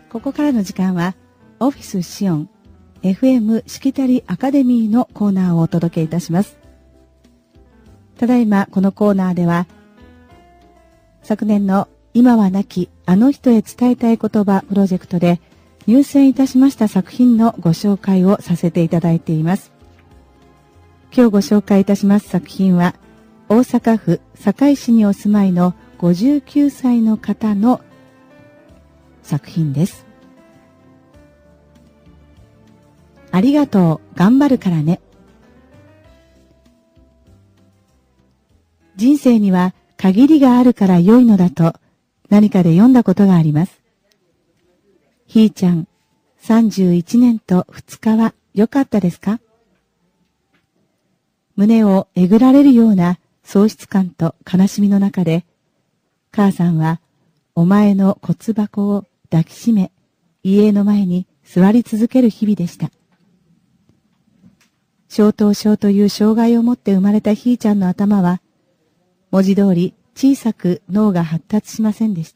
ここからの時間はオフィスシオン FM しきたりアカデミーのコーナーをお届けいたします。ただいまこのコーナーでは昨年の今は亡きあの人へ伝えたい言葉プロジェクトで入選いたしました作品のご紹介をさせていただいています。今日ご紹介いたします作品は大阪府堺市にお住まいの59歳の方の作品です。ありがとう、頑張るからね。人生には限りがあるから良いのだと何かで読んだことがあります。ひーちゃん、31年と2日は良かったですか？胸をえぐられるような喪失感と悲しみの中で、母さんはお前の骨箱を抱きしめ、遺影の前に座り続ける日々でした。小頭症という障害を持って生まれたひーちゃんの頭は、文字通り小さく脳が発達しませんでした。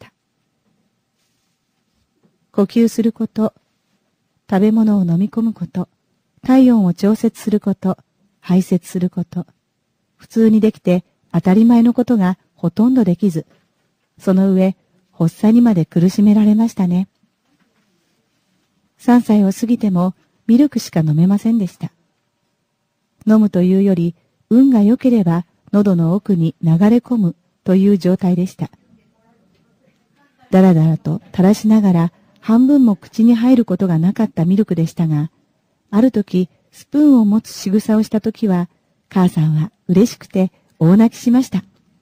呼吸すること、食べ物を飲み込むこと、体温を調節すること、排泄すること、普通にできて当たり前のことがほとんどできず、その上、発作にまで苦しめられましたね。3歳を過ぎてもミルクしか飲めませんでした。飲むというより、運が良ければ喉の奥に流れ込むという状態でした。だらだらと垂らしながら半分も口に入ることがなかったミルクでしたが、ある時スプーンを持つ仕草をした時は、母さんは嬉しくて大泣きしました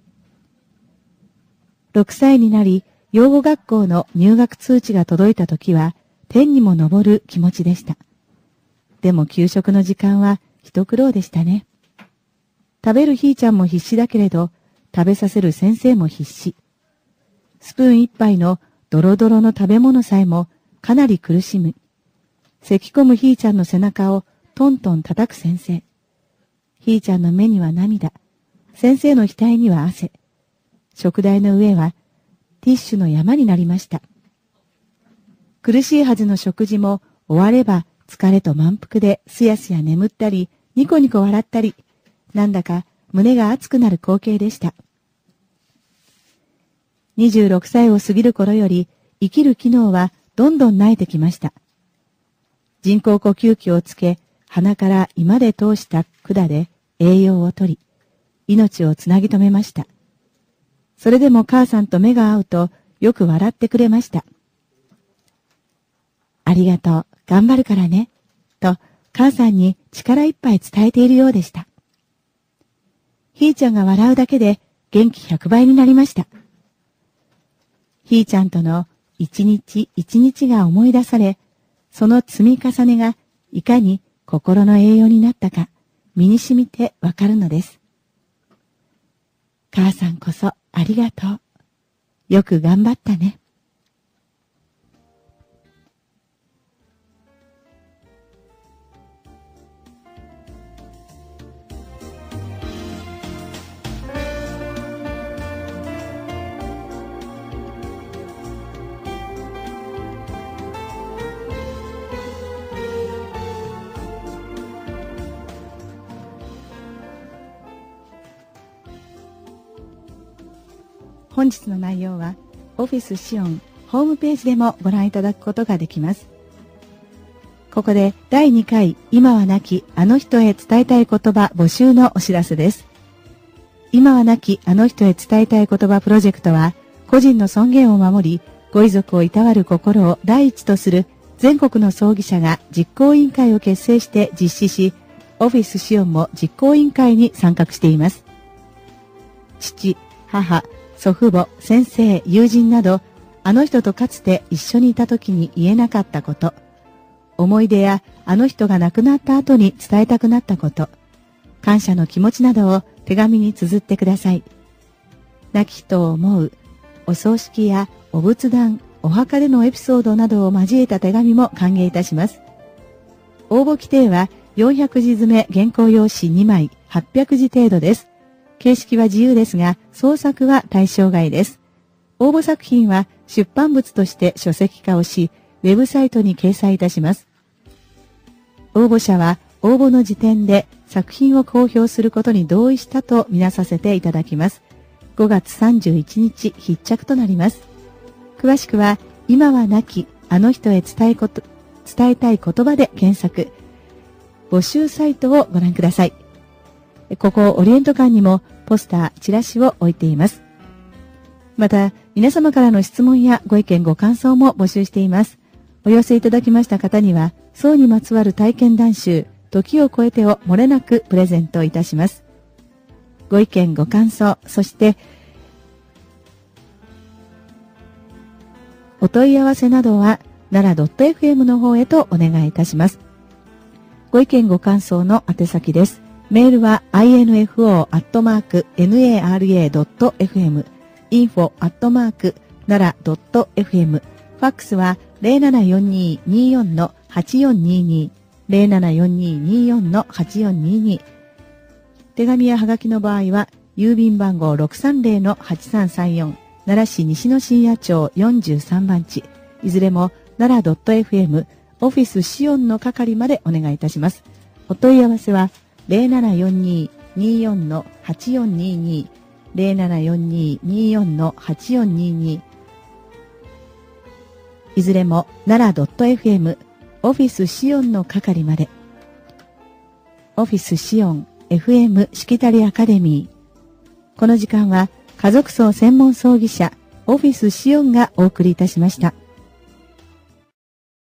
。6歳になり、養護学校の入学通知が届いた時は、天にも昇る気持ちでした。でも給食の時間は一苦労でしたね。食べるひーちゃんも必死だけれど、食べさせる先生も必死。スプーン一杯のドロドロの食べ物さえもかなり苦しむ。咳き込むひーちゃんの背中をトントン叩く先生。ひーちゃんの目には涙。先生の額には汗。食台の上はティッシュの山になりました。苦しいはずの食事も終われば疲れと満腹ですやすや眠ったり、ニコニコ笑ったり、なんだか胸が熱くなる光景でした。26歳を過ぎる頃より生きる機能はどんどん萎えてきました。人工呼吸器をつけ、鼻から胃まで通した管で栄養をとり、命をつなぎ止めました。それでも母さんと目が合うとよく笑ってくれました。ありがとう、頑張るからね、と母さんに力いっぱい伝えているようでした。ひーちゃんが笑うだけで元気100倍になりました。ひーちゃんとの一日一日が思い出され、その積み重ねがいかに心の栄養になったか身に染みてわかるのです。母さんこそありがとう。よく頑張ったね。本日の内容はオフィスシオンホームページでもご覧いただくことができます。ここで第2回今は亡きあの人へ伝えたい言葉募集のお知らせです。今は亡きあの人へ伝えたい言葉プロジェクトは、個人の尊厳を守りご遺族をいたわる心を第一とする全国の葬儀社が実行委員会を結成して実施し、オフィスシオンも実行委員会に参画しています。父、母、祖父母、先生、友人など、あの人とかつて一緒にいた時に言えなかったこと、思い出やあの人が亡くなった後に伝えたくなったこと、感謝の気持ちなどを手紙に綴ってください。亡き人を思う、お葬式やお仏壇、お墓でのエピソードなどを交えた手紙も歓迎いたします。応募規定は400字詰め原稿用紙2枚、800字程度です。形式は自由ですが、創作は対象外です。応募作品は出版物として書籍化をし、 ウェブサイトに掲載いたします。応募者は応募の時点で作品を公表することに同意したとみなさせていただきます。5月31日必着となります。詳しくは今は亡きあの人へ伝えたい言葉で検索。募集サイトをご覧ください。ここオリエント館にもポスター、チラシを置いています。また、皆様からの質問やご意見ご感想も募集しています。お寄せいただきました方には、葬にまつわる体験談集、時を超えてを漏れなくプレゼントいたします。ご意見ご感想、そしてお問い合わせなどは奈良 .fm の方へとお願いいたします。ご意見ご感想の宛先です。メールは info@nara.fm info@nara.fm ファックスは 074224-8422 074224-8422 手紙やはがきの場合は郵便番号 630-8334 奈良市西野深夜町43番地いずれも奈良 .fm オフィスシオンの係までお願いいたします。お問い合わせは 074224-8422 074224-8422 いずれも奈良 .fm オフィスシオンの係まで。オフィスシオン FM しきたりアカデミー。この時間は家族葬専門葬儀社オフィスシオンがお送りいたしました。